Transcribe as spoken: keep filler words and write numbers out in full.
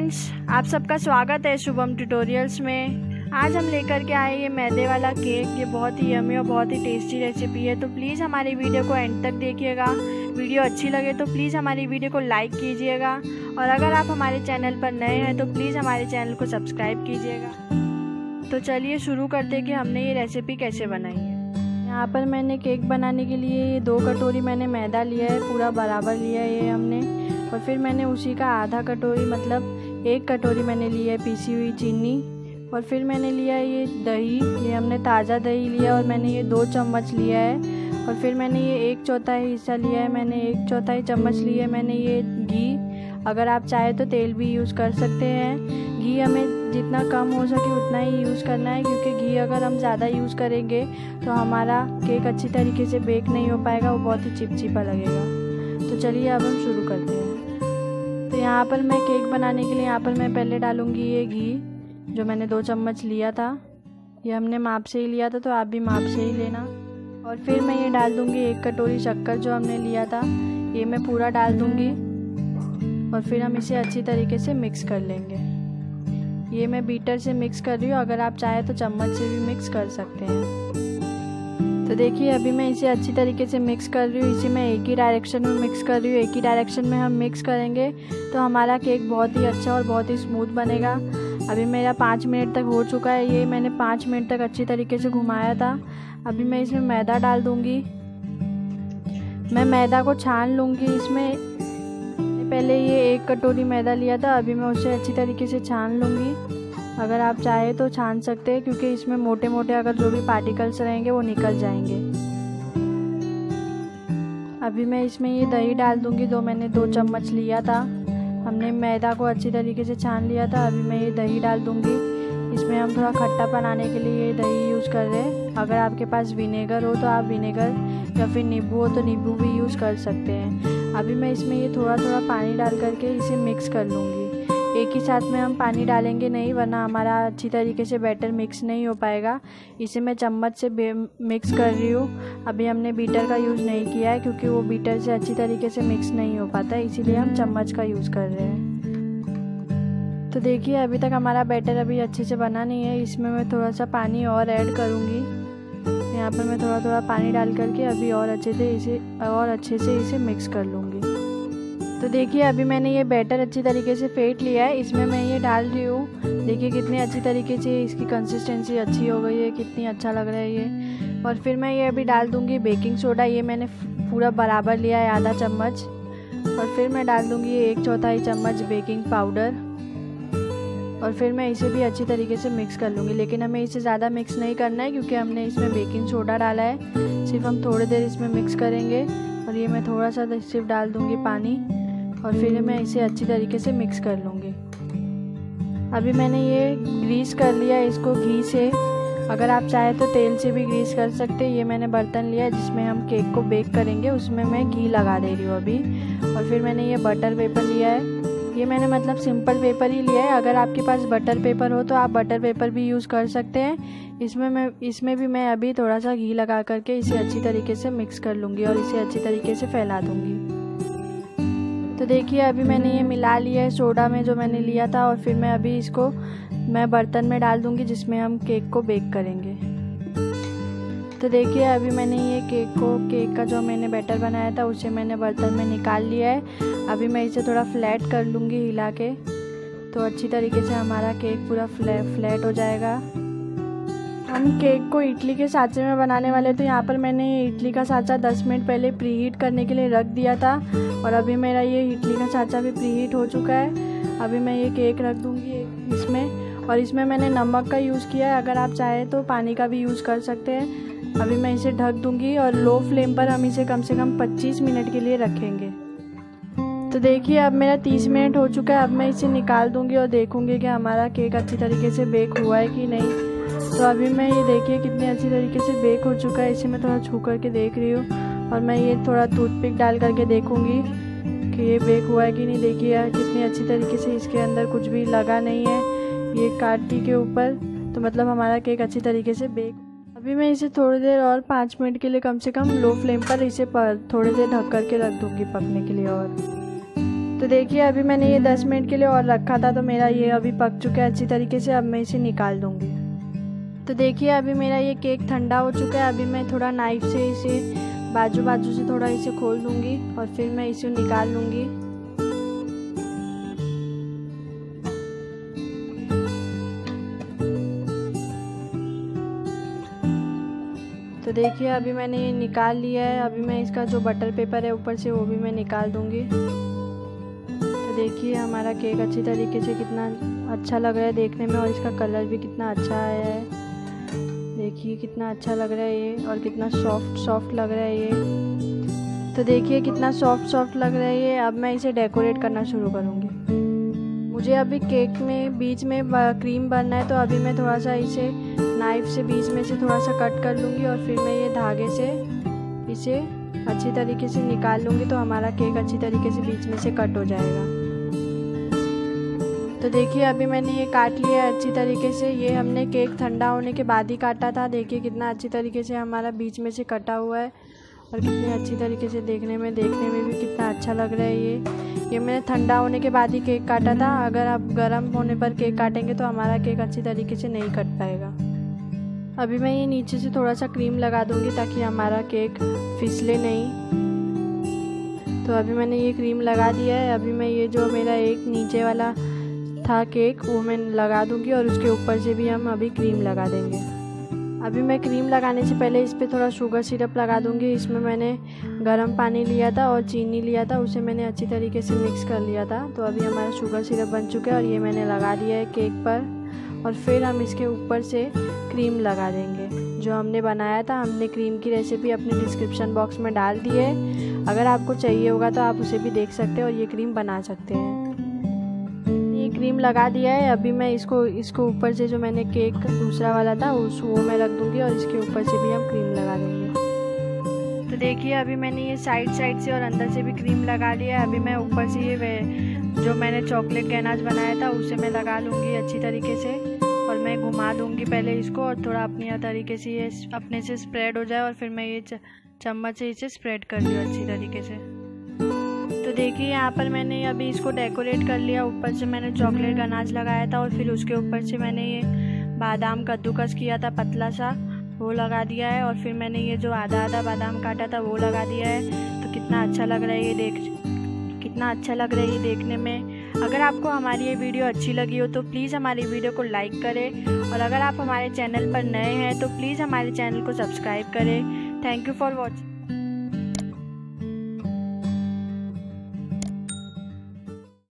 Friends, आप सबका स्वागत है शुभम ट्यूटोरियल्स में। आज हम लेकर के आए ये मैदे वाला केक। ये बहुत ही यम्मी और बहुत ही टेस्टी रेसिपी है, तो प्लीज़ हमारी वीडियो को एंड तक देखिएगा। वीडियो अच्छी लगे तो प्लीज़ हमारी वीडियो को लाइक कीजिएगा, और अगर आप हमारे चैनल पर नए हैं तो प्लीज़ हमारे चैनल को सब्सक्राइब कीजिएगा। तो चलिए शुरू करते हैं कि हमने ये रेसिपी कैसे बनाई है। यहाँ पर मैंने केक बनाने के लिए ये दो कटोरी मैंने मैदा लिया है, पूरा बराबर लिया है ये हमने। और फिर मैंने उसी का आधा कटोरी मतलब एक कटोरी मैंने लिया है पीसी हुई चीनी। और फिर मैंने लिया है ये दही, ये हमने ताज़ा दही लिया और मैंने ये दो चम्मच लिया है। और फिर मैंने ये एक चौथाई हिस्सा लिया है, मैंने एक चौथाई चम्मच लिया है मैंने ये घी। अगर आप चाहे तो तेल भी यूज़ कर सकते हैं। घी हमें जितना कम हो सके उतना ही यूज़ करना है, क्योंकि घी अगर हम ज़्यादा यूज़ करेंगे तो हमारा केक अच्छी तरीके से बेक नहीं हो पाएगा, वो बहुत ही चिपचिपा लगेगा। तो चलिए अब हम शुरू करते हैं। तो यहाँ पर मैं केक बनाने के लिए यहाँ पर मैं पहले डालूँगी ये घी, जो मैंने दो चम्मच लिया था। ये हमने माप से ही लिया था, तो आप भी माप से ही लेना। और फिर मैं ये डाल दूँगी एक कटोरी शक्कर जो हमने लिया था, ये मैं पूरा डाल दूँगी। और फिर हम इसे अच्छी तरीके से मिक्स कर लेंगे। ये मैं बीटर से मिक्स कर रही हूँ, अगर आप चाहे तो चम्मच से भी मिक्स कर सकते हैं। तो देखिए अभी मैं इसे अच्छी तरीके से मिक्स कर रही हूँ। इसे मैं एक ही डायरेक्शन में मिक्स कर रही हूँ। एक ही डायरेक्शन में हम मिक्स करेंगे तो हमारा केक बहुत ही अच्छा और बहुत ही स्मूथ बनेगा। अभी मेरा पाँच मिनट तक हो चुका है, ये मैंने पाँच मिनट तक अच्छी तरीके से घुमाया था। अभी मैं इसमें मैदा डाल दूँगी। मैं मैदा को छान लूँगी। इसमें पहले ये एक कटोरी मैदा लिया था, अभी मैं उसे अच्छी तरीके से छान लूँगी। अगर आप चाहे तो छान सकते हैं, क्योंकि इसमें मोटे मोटे अगर जो भी पार्टिकल्स रहेंगे वो निकल जाएंगे। अभी मैं इसमें ये दही डाल दूँगी, जो मैंने दो चम्मच लिया था। हमने मैदा को अच्छी तरीके से छान लिया था। अभी मैं ये दही डाल दूँगी। इसमें हम थोड़ा खट्टा बनाने के लिए ये दही यूज़ कर रहे हैं। अगर आपके पास विनेगर हो तो आप विनेगर, या फिर नींबू हो तो नींबू भी यूज़ कर सकते हैं। अभी मैं इसमें ये थोड़ा थोड़ा पानी डाल करके इसे मिक्स कर लूँगी। एक ही साथ में हम पानी डालेंगे नहीं, वरना हमारा अच्छी तरीके से बैटर मिक्स नहीं हो पाएगा। इसे मैं चम्मच से मिक्स कर रही हूँ। अभी हमने बीटर का यूज़ नहीं किया है, क्योंकि वो बीटर से अच्छी तरीके से मिक्स नहीं हो पाता, इसीलिए हम चम्मच का यूज़ कर रहे हैं। तो देखिए अभी तक हमारा बैटर अभी अच्छे से बना नहीं है। इसमें मैं थोड़ा सा पानी और ऐड करूँगी। यहाँ पर मैं थोड़ा थोड़ा पानी डाल करके अभी और अच्छे से इसे और अच्छे से इसे मिक्स कर लूँगी। तो देखिए अभी मैंने ये बैटर अच्छी तरीके से फेंट लिया है। इसमें मैं ये डाल रही हूँ। देखिए कितनी अच्छी तरीके से इसकी कंसिस्टेंसी अच्छी हो गई है, कितनी अच्छा लग रहा है ये। और फिर मैं ये अभी डाल दूँगी बेकिंग सोडा। ये मैंने पूरा बराबर लिया है, आधा चम्मच। और फिर मैं डाल दूँगी एक चौथाई चम्मच बेकिंग पाउडर। और फिर मैं इसे भी अच्छी तरीके से मिक्स कर लूँगी, लेकिन हमें इसे ज़्यादा मिक्स नहीं करना है, क्योंकि हमने इसमें बेकिंग सोडा डाला है। सिर्फ हम थोड़ी देर इसमें मिक्स करेंगे। और ये मैं थोड़ा सा सिर्फ डाल दूँगी पानी, और फिर मैं इसे अच्छी तरीके से मिक्स कर लूँगी। अभी मैंने ये ग्रीस कर लिया है इसको घी से। अगर आप चाहे तो तेल से भी ग्रीस कर सकते हैं। ये मैंने बर्तन लिया है जिसमें हम केक को बेक करेंगे, उसमें मैं घी लगा दे रही हूँ अभी। और फिर मैंने ये बटर पेपर लिया है। ये मैंने मतलब सिंपल पेपर ही लिया है। अगर आपके पास बटर पेपर हो तो आप बटर पेपर भी यूज़ कर सकते हैं। इसमें मैं इसमें भी मैं अभी थोड़ा सा घी लगा करके इसे अच्छी तरीके से मिक्स कर लूँगी और इसे अच्छी तरीके से फैला दूँगी। तो देखिए अभी मैंने ये मिला लिया है सोडा में जो मैंने लिया था। और फिर मैं अभी इसको मैं बर्तन में डाल दूँगी जिसमें हम केक को बेक करेंगे। तो देखिए अभी मैंने ये केक को केक का जो मैंने बैटर बनाया था उसे मैंने बर्तन में निकाल लिया है। अभी मैं इसे थोड़ा फ्लैट कर लूँगी हिला के, तो अच्छी तरीके से हमारा केक पूरा फ्लैट फ्लैट हो जाएगा। हम केक को इडली के सांचे में बनाने वाले, तो यहाँ पर मैंने इडली का सांचा दस मिनट पहले प्रीहीट करने के लिए रख दिया था। और अभी मेरा ये इडली का सांचा भी प्रीहीट हो चुका है। अभी मैं ये केक रख दूँगी इसमें, और इसमें मैंने नमक का यूज़ किया है। अगर आप चाहें तो पानी का भी यूज़ कर सकते हैं। अभी मैं इसे ढक दूँगी और लो फ्लेम पर हम इसे कम से कम पच्चीस मिनट के लिए रखेंगे। तो देखिए अब मेरा तीस मिनट हो चुका है। अब मैं इसे निकाल दूँगी और देखूँगी कि हमारा केक अच्छी तरीके से बेक हुआ है कि नहीं। तो अभी मैं ये देखिए कितनी अच्छी तरीके से बेक हो चुका है। इसे मैं थोड़ा छू करके देख रही हूँ, और मैं ये थोड़ा टूथपिक डाल करके देखूँगी कि ये बेक हुआ है कि नहीं। देखिए कितनी अच्छी तरीके से इसके अंदर कुछ भी लगा नहीं है ये काटी के ऊपर, तो मतलब हमारा केक अच्छी तरीके से बेक। अभी मैं इसे थोड़ी देर और पाँच मिनट के लिए कम से कम लो फ्लेम पर इसे पर थोड़ी देर ढक करके रख दूँगी पकने के लिए। और तो देखिए अभी मैंने ये दस मिनट के लिए और रखा था, तो मेरा ये अभी पक चुका है अच्छी तरीके से। अब मैं इसे निकाल दूँगी। तो देखिए अभी मेरा ये केक ठंडा हो चुका है। अभी मैं थोड़ा नाइफ़ से इसे बाजू बाजू से थोड़ा इसे खोल दूँगी और फिर मैं इसे निकाल लूँगी। तो देखिए अभी मैंने ये निकाल लिया है। अभी मैं इसका जो बटर पेपर है ऊपर से वो भी मैं निकाल दूँगी। तो देखिए हमारा केक अच्छी तरीके से कितना अच्छा लग रहा है देखने में, और इसका कलर भी कितना अच्छा आया है। देखिए कितना अच्छा लग रहा है ये, और कितना सॉफ्ट सॉफ्ट लग रहा है ये। तो देखिए कितना सॉफ्ट सॉफ्ट लग रहा है ये। अब मैं इसे डेकोरेट करना शुरू करूँगी। मुझे अभी केक में बीच में क्रीम भरना है, तो अभी मैं थोड़ा सा इसे नाइफ़ से बीच में से थोड़ा सा कट कर लूँगी और फिर मैं ये धागे से इसे अच्छी तरीके से निकाल लूँगी, तो हमारा केक अच्छी तरीके से बीच में से कट हो जाएगा। तो देखिए अभी मैंने ये काट लिया है अच्छी तरीके से। ये हमने केक ठंडा होने के बाद ही काटा था। देखिए कितना अच्छी तरीके से हमारा बीच में से कटा हुआ है, और कितनी अच्छी तरीके से देखने में देखने में भी कितना अच्छा लग रहा है ये। ये मैंने ठंडा होने के बाद ही केक काटा था। अगर आप गर्म होने पर केक काटेंगे तो हमारा केक अच्छी तरीके से नहीं कट पाएगा। अभी मैं ये नीचे से थोड़ा सा क्रीम लगा दूँगी ताकि हमारा केक फिसले नहीं। तो अभी मैंने ये क्रीम लगा दिया है। अभी मैं ये जो मेरा एक नीचे वाला था केक वो मैं लगा दूँगी, और उसके ऊपर से भी हम अभी क्रीम लगा देंगे। अभी मैं क्रीम लगाने से पहले इस पर थोड़ा शुगर सिरप लगा दूँगी। इसमें मैंने गर्म पानी लिया था और चीनी लिया था, उसे मैंने अच्छी तरीके से मिक्स कर लिया था। तो अभी हमारा शुगर सिरप बन चुका है, और ये मैंने लगा दिया है केक पर। और फिर हम इसके ऊपर से क्रीम लगा देंगे जो हमने बनाया था। हमने क्रीम की रेसिपी अपने डिस्क्रिप्शन बॉक्स में डाल दी है। अगर आपको चाहिए होगा तो आप उसे भी देख सकते हैं और ये क्रीम बना सकते हैं। ये क्रीम लगा दिया है। अभी मैं इसको इसको ऊपर से जो मैंने केक दूसरा वाला था उस वो मैं रख दूँगी, और इसके ऊपर से भी हम क्रीम लगा देंगे। तो देखिए अभी मैंने ये साइड साइड से और अंदर से भी क्रीम लगा लिया है। अभी मैं ऊपर से ये जो मैंने चॉकलेट गैनाच बनाया था उसे मैं लगा लूँगी अच्छी तरीके से, और मैं घुमा दूँगी पहले इसको, और थोड़ा अपनी तरीके से ये अपने से स्प्रेड हो जाए, और फिर मैं ये चम्मच से इसे स्प्रेड कर लूँ अच्छी तरीके से। तो देखिए यहाँ पर मैंने अभी इसको डेकोरेट कर लिया। ऊपर से मैंने चॉकलेट गनाच लगाया था, और फिर उसके ऊपर से मैंने ये बादाम कद्दूकस किया था पतला सा, वो लगा दिया है। और फिर मैंने ये जो आधा आधा बादाम काटा था वो लगा दिया है। तो कितना अच्छा लग रहा है ये देख कितना अच्छा लग रहा है ये देखने में। अगर आपको हमारी ये वीडियो अच्छी लगी हो तो प्लीज़ हमारी वीडियो को लाइक करें, और अगर आप हमारे चैनल पर नए हैं तो प्लीज़ हमारे चैनल को सब्सक्राइब करें। Thank you for watching.